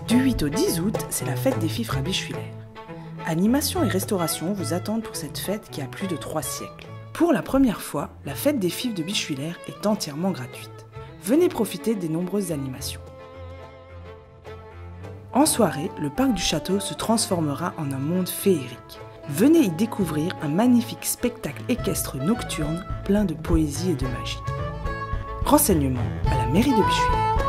Du 8 au 10 août, c'est la fête des fifres à Bischwiller. Animation et restauration vous attendent pour cette fête qui a plus de 3 siècles. Pour la première fois, la fête des fifres de Bischwiller est entièrement gratuite. Venez profiter des nombreuses animations. En soirée, le parc du château se transformera en un monde féerique. Venez y découvrir un magnifique spectacle équestre nocturne plein de poésie et de magie. Renseignements à la mairie de Bischwiller.